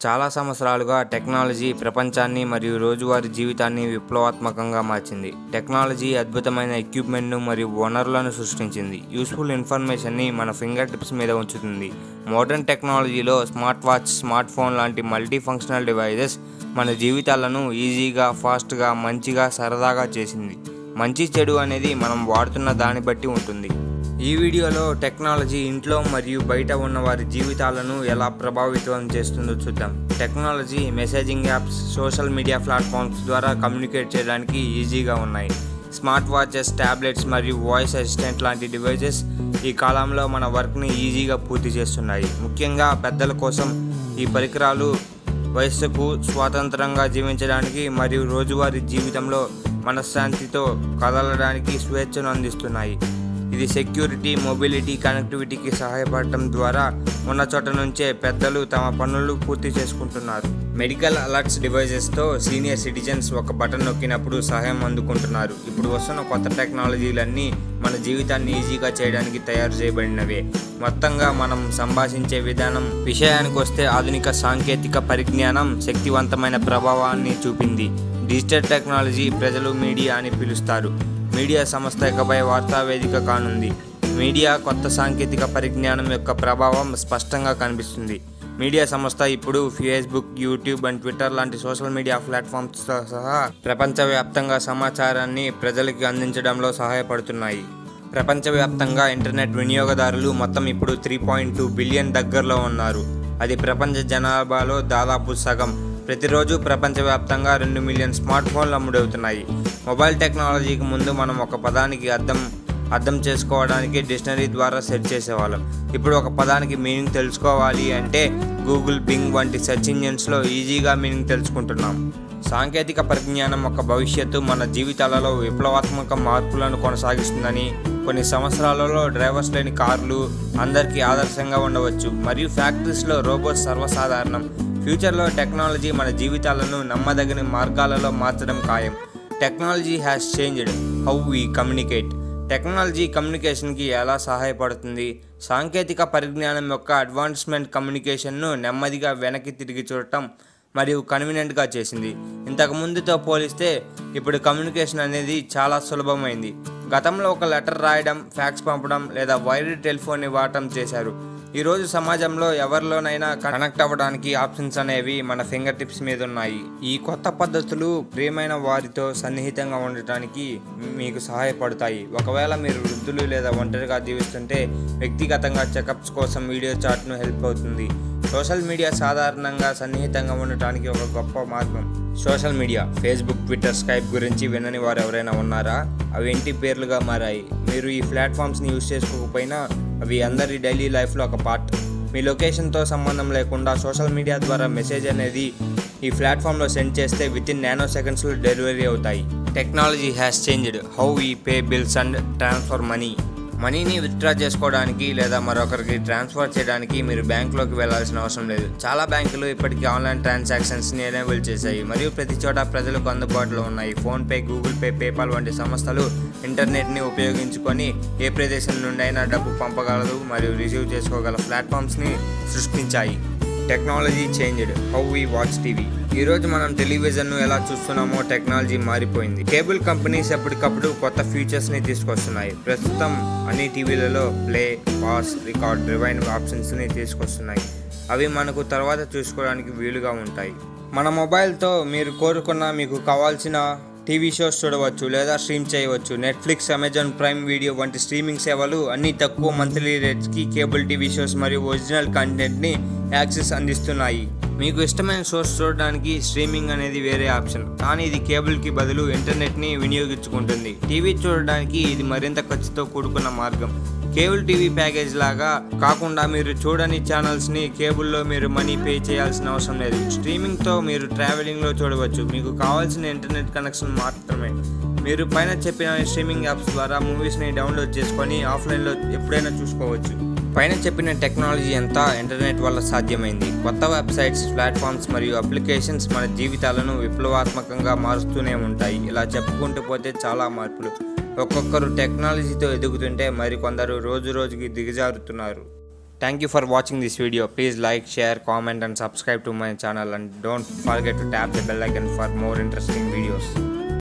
చాలా సంవత్సరాలుగా టెక్నాలజీ ప్రపంచాన్ని మరియు రోజువారీ జీవితాన్ని విప్లవాత్మకంగా మార్చింది. టెక్నాలజీ అద్భుతమైన ఎక్విప్మెంట్ను మరియు వనరులను సృష్టించింది. యూస్ఫుల్ ఇన్ఫర్మేషన్ని మన ఫింగర్ టిప్స్ మీద ఉంచుతుంది. మోడర్న్ టెక్నాలజీలో స్మార్ట్ వాచ్, స్మార్ట్ ఫోన్ లాంటి మల్టీ ఫంక్షనల్ డివైజెస్ మన జీవితాలను ఈజీగా, ఫాస్ట్గా, మంచిగా, సరదాగా చేసింది. మంచి చెడు అనేది మనం వాడుతున్న దాన్ని బట్టి ఉంటుంది. ఈ వీడియోలో టెక్నాలజీ ఇంట్లో మరియు బయట ఉన్న వారి జీవితాలను ఎలా ప్రభావితం చేస్తుందో చూద్దాం. Technology messaging apps, social media platforms ద్వారా కమ్యూనికేట్ చేయడానికి ఈజీగా ఉన్నాయి. స్మార్ట్ వాచెస్, ట్యాబ్లెట్స్ మరియు వాయిస్ అసిస్టెంట్ లాంటి డివైజెస్ ఈ కాలంలో మన వర్క్ని ఈజీగా పూర్తి చేస్తున్నాయి. ముఖ్యంగా పెద్దల కోసం ఈ పరికరాలు వయస్సుకు స్వాతంత్రంగా జీవించడానికి మరియు రోజువారీ జీవితంలో మనశ్శాంతితో కదలడానికి స్వేచ్ఛను అందిస్తున్నాయి. ఇది సెక్యూరిటీ, మొబిలిటీ, కనెక్టివిటీకి సహాయపడటం ద్వారా ఉన్న చోట నుంచే పెద్దలు తమ పనులు పూర్తి చేసుకుంటున్నారు. మెడికల్ అలర్ట్స్ డివైజెస్తో సీనియర్ సిటిజన్స్ ఒక బటన్ నొక్కినప్పుడు సహాయం అందుకుంటున్నారు. ఇప్పుడు వస్తున్న కొత్త టెక్నాలజీలన్నీ మన జీవితాన్ని ఈజీగా చేయడానికి తయారు చేయబడినవే. మొత్తంగా మనం సంభాషించే విషయానికి వస్తే ఆధునిక సాంకేతిక పరిజ్ఞానం శక్తివంతమైన ప్రభావాన్ని చూపింది. డిజిటల్ టెక్నాలజీ ప్రజలు మీడియా అని పిలుస్తారు. మీడియా సంస్థ ఇకపై వార్తా వేదిక కానుంది. మీడియా కొత్త సాంకేతిక పరిజ్ఞానం యొక్క ప్రభావం స్పష్టంగా కనిపిస్తుంది. మీడియా సంస్థ ఇప్పుడు ఫేస్బుక్, యూట్యూబ్ అండ్ ట్విట్టర్ లాంటి సోషల్ మీడియా ప్లాట్ఫామ్స్తో సహా ప్రపంచవ్యాప్తంగా సమాచారాన్ని ప్రజలకి అందించడంలో సహాయపడుతున్నాయి. ప్రపంచవ్యాప్తంగా ఇంటర్నెట్ వినియోగదారులు మొత్తం ఇప్పుడు 3.2 బిలియన్ దగ్గరలో ఉన్నారు. అది ప్రపంచ జనాభాలో దాదాపు సగం. ప్రతిరోజు ప్రపంచవ్యాప్తంగా 2 మిలియన్ స్మార్ట్ ఫోన్లు అమ్ముడవుతున్నాయి. మొబైల్ టెక్నాలజీకి ముందు మనం ఒక పదానికి అర్థం చేసుకోవడానికి డిక్షనరీ ద్వారా సెర్చ్ చేసేవాళ్ళం. ఇప్పుడు ఒక పదానికి మీనింగ్ తెలుసుకోవాలి అంటే గూగుల్, బింగ్ వంటి సెర్చ్ ఇంజిన్స్లో ఈజీగా మీనింగ్ తెలుసుకుంటున్నాం. సాంకేతిక పరిజ్ఞానం ఒక భవిష్యత్తు మన జీవితాలలో విప్లవాత్మక మార్పులను కొనసాగిస్తుందని, కొన్ని సంవత్సరాలలో డ్రైవర్స్ లేని కార్లు అందరికీ ఆదర్శంగా ఉండవచ్చు మరియు ఫ్యాక్టరీస్లో రోబోట్స్ సర్వసాధారణం. ఫ్యూచర్లో టెక్నాలజీ మన జీవితాలను నమ్మదగిన మార్గాలలో మార్చడం ఖాయం. Technology has changed how we communicate. Technology కమ్యూనికేషన్కి ఎలా సహాయపడుతుంది? సాంకేతిక పరిజ్ఞానం యొక్క అడ్వాన్స్మెంట్ కమ్యూనికేషన్ను నెమ్మదిగా వెనక్కి తిరిగి చూడటం మరియు కన్వీనియంట్గా చేసింది. ఇంతకు ముందుతో పోలిస్తే ఇప్పుడు కమ్యూనికేషన్ అనేది చాలా సులభమైంది. గతంలో ఒక లెటర్ రాయడం, ఫ్యాక్స్ పంపడం లేదా వైర్డ్ టెలిఫోన్ని వాడటం చేశారు. ఈరోజు సమాజంలో ఎవరిలోనైనా కనెక్ట్ అవ్వడానికి ఆప్షన్స్ అనేవి మన ఫింగర్ టిప్స్ మీద ఉన్నాయి. ఈ కొత్త పద్ధతులు ప్రియమైన వారితో సన్నిహితంగా ఉండటానికి మీకు సహాయపడతాయి. ఒకవేళ మీరు వృద్ధులు లేదా ఒంటరిగా జీవిస్తుంటే వ్యక్తిగతంగా చెకప్స్ కోసం వీడియో చాట్ను హెల్ప్ అవుతుంది. సోషల్ మీడియా సాధారణంగా సన్నిహితంగా ఉండటానికి ఒక గొప్ప మార్గం. Social media, Facebook, Twitter, Skype గురించి వినని వారు ఎవరైనా ఉన్నారా? అవి ఇంటి పేర్లుగా మారాయి. మీరు ఈ ప్లాట్ఫామ్స్ని యూజ్ చేసుకోకపోయినా అవి అందరి డైలీ లైఫ్లో ఒక పార్ట్. మీ లొకేషన్తో సంబంధం లేకుండా సోషల్ మీడియా ద్వారా మెసేజ్ అనేది ఈ ప్లాట్ఫామ్లో సెండ్ చేస్తే వితిన్ నానో సెకండ్స్లో డెలివరీ అవుతాయి. Technology has changed how we pay bills and transfer మనీని విత్డ్రా చేసుకోవడానికి లేదా మరొకరికి ట్రాన్స్ఫర్ చేయడానికి మీరు బ్యాంకులోకి వెళ్లాల్సిన అవసరం లేదు. చాలా బ్యాంకులు ఇప్పటికీ ఆన్లైన్ ట్రాన్సాక్షన్స్ని ఎనేబుల్ చేశాయి మరియు ప్రతి చోట ప్రజలకు అందుబాటులో ఉన్నాయి. ఫోన్పే, గూగుల్ పే, పేపాల్ వంటి సంస్థలు ఇంటర్నెట్ని ఉపయోగించుకొని ఏ ప్రదేశం నుండైనా డబ్బు పంపగలదు మరియు రిసీవ్ చేసుకోగల ప్లాట్ఫామ్స్ని సృష్టించాయి. Technology changed how we watch TV. ఈరోజు మనం టెలివిజన్ను ఎలా చూస్తున్నామో టెక్నాలజీ మారిపోయింది. కేబుల్ కంపెనీస్ ఎప్పటికప్పుడు కొత్త ఫీచర్స్ని తీసుకొస్తున్నాయి. ప్రస్తుతం అన్ని టీవీలలో ప్లే, పాస్, రికార్డ్, రివైండ్ ఆప్షన్స్ని తీసుకొస్తున్నాయి. అవి మనకు తర్వాత చూసుకోవడానికి వీలుగా ఉంటాయి. మన మొబైల్తో మీరు కోరుకున్న మీకు కావాల్సిన టీవీ షోస్ చూడవచ్చు లేదా స్ట్రీమ్ చేయవచ్చు. నెట్ఫ్లిక్స్, అమెజాన్ ప్రైమ్ వీడియో వంటి స్ట్రీమింగ్ సేవలు అన్ని తక్కువ మంత్లీ రేట్స్కి కేబుల్ టీవీ షోస్ మరియు ఒరిజినల్ కంటెంట్ని యాక్సెస్ అందిస్తున్నాయి. మీకు ఇష్టమైన షోస్ చూడడానికి స్ట్రీమింగ్ అనేది వేరే ఆప్షన్, కానీ ఇది కేబుల్కి బదులు ఇంటర్నెట్ని వినియోగించుకుంటుంది. టీవీ చూడడానికి ఇది మరింత ఖర్చుతో కూడుకున్న మార్గం. కేబుల్ టీవీ ప్యాకేజ్ లాగా కాకుండా మీరు చూడని ఛానల్స్ని కేబుల్లో మీరు మనీ పే చేయాల్సిన అవసరం లేదు. స్ట్రీమింగ్తో మీరు ట్రావెలింగ్లో చూడవచ్చు. మీకు కావాల్సిన ఇంటర్నెట్ కనెక్షన్ మాత్రమే. మీరు పైన చెప్పిన స్ట్రీమింగ్ యాప్స్ ద్వారా మూవీస్ని డౌన్లోడ్ చేసుకొని ఆఫ్లైన్లో ఎప్పుడైనా చూసుకోవచ్చు. పైన చెప్పిన టెక్నాలజీ అంతా ఇంటర్నెట్ వల్ల సాధ్యమైంది. కొత్త వెబ్సైట్స్, ప్లాట్ఫామ్స్ మరియు అప్లికేషన్స్ మన జీవితాలను విప్లవాత్మకంగా మారుస్తూనే ఉంటాయి. ఇలా చెప్పుకుంటూ పోతే చాలా మార్పులు. ఒక్కొక్కరు టెక్నాలజీతో ఎదుగుతుంటే మరికొందరు రోజు రోజుకి దిగజారుతున్నారు. Thank you for watching this video. Please like, share, comment and subscribe to my channel, and don't forget to tap the bell icon for more interesting videos.